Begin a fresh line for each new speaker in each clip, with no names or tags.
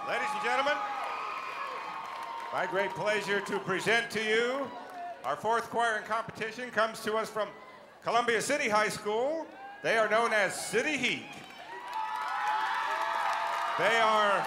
Ladies and gentlemen, my great pleasure to present to you our fourth choir in competition comes to us from Columbia City High School. They are known as City Heat. They are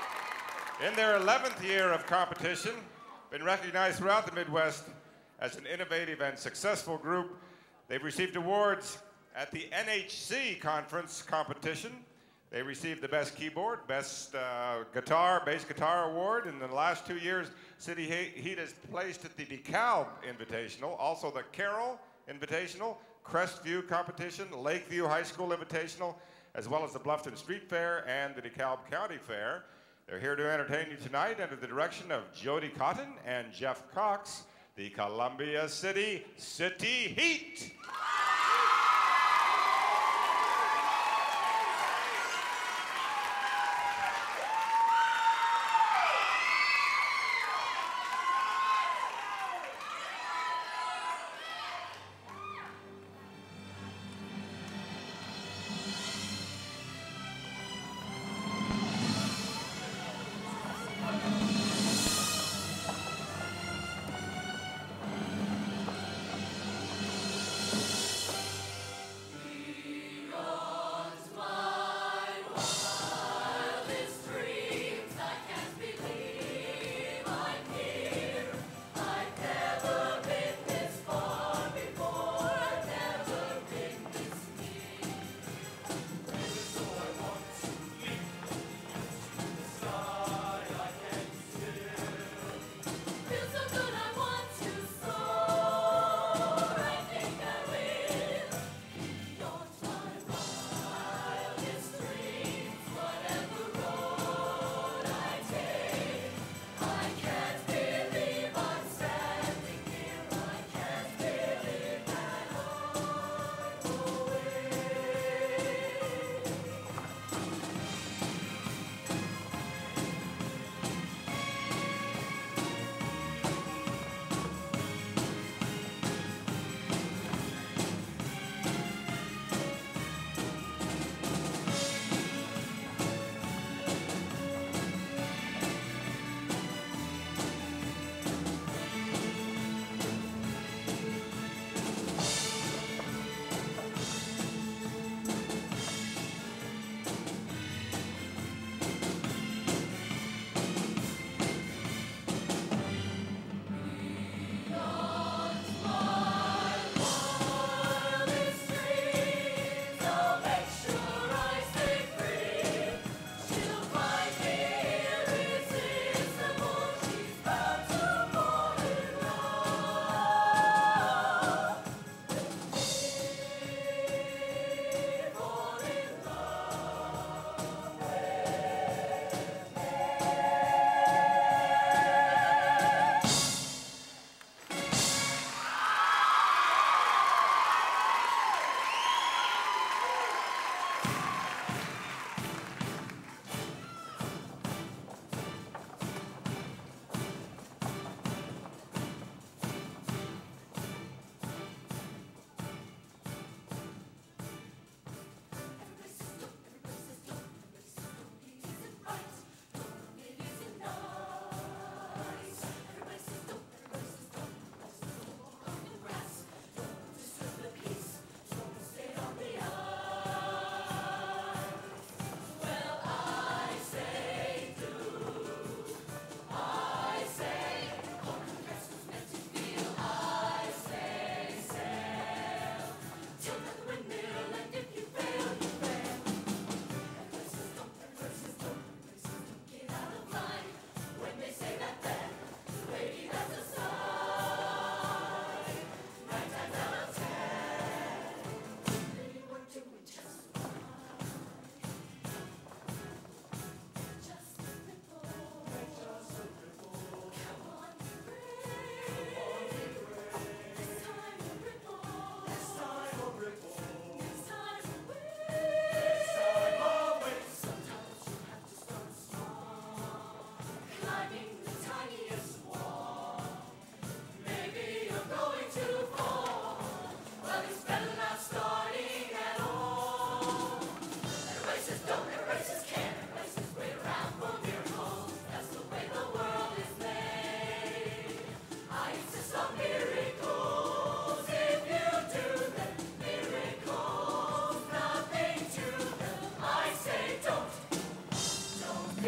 in their 11th year of competition, been recognized throughout the Midwest as an innovative and successful group. They've received awards at the NHC Conference competition. They received the Best Keyboard, Best Bass Guitar Award. In the last 2 years, City Heat has placed at the DeKalb Invitational, also the Carroll Invitational, Crestview Competition, Lakeview High School Invitational, as well as the Bluffton Street Fair and the DeKalb County Fair. They're here to entertain you tonight under the direction of Jody Cotton and Jeff Cox, the Columbia City Heat.
Don't erase his can, erase his way around for miracle.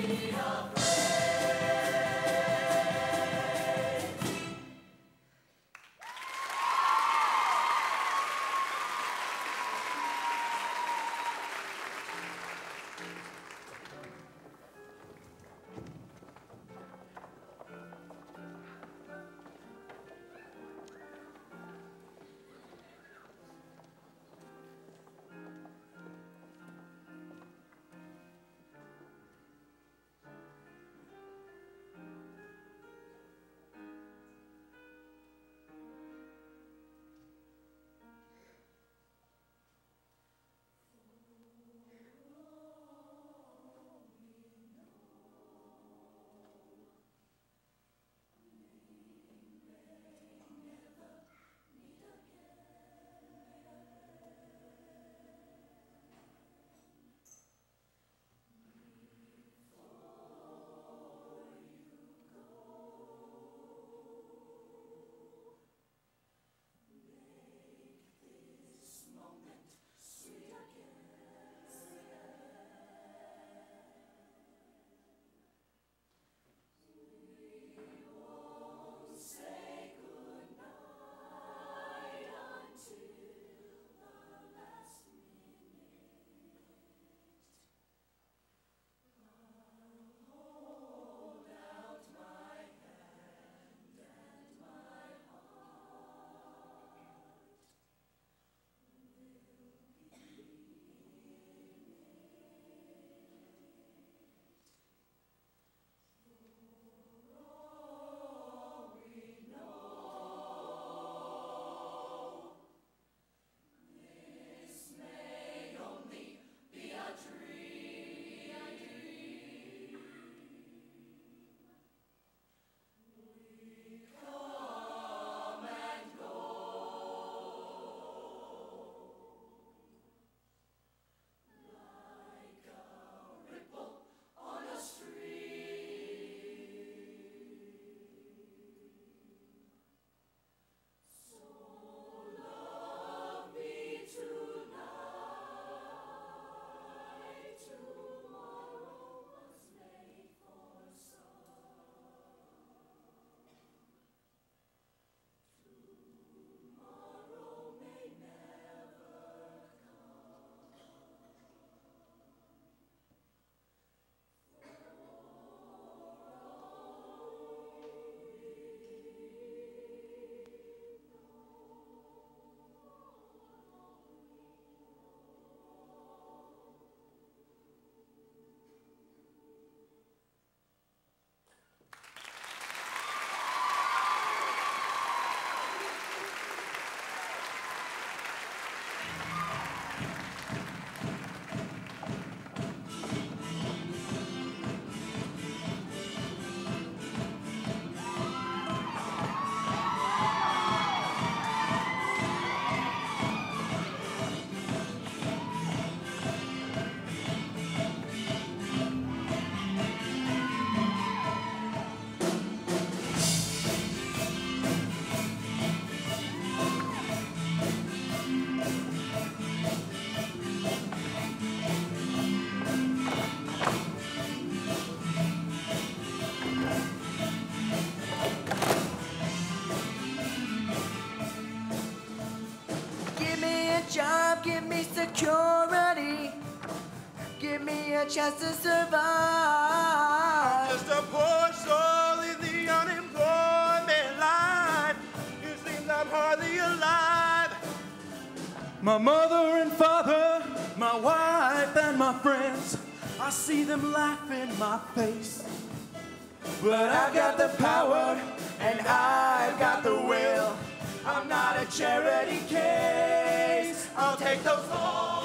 job, give me security, give me a chance to survive.
I'm just a poor soul in the unemployment line. It seems I'm hardly alive. My mother and father, my wife and my friends, I see them laugh in my face. But I've got the power and I've got the will. I'm not a charity case. I'll take those all.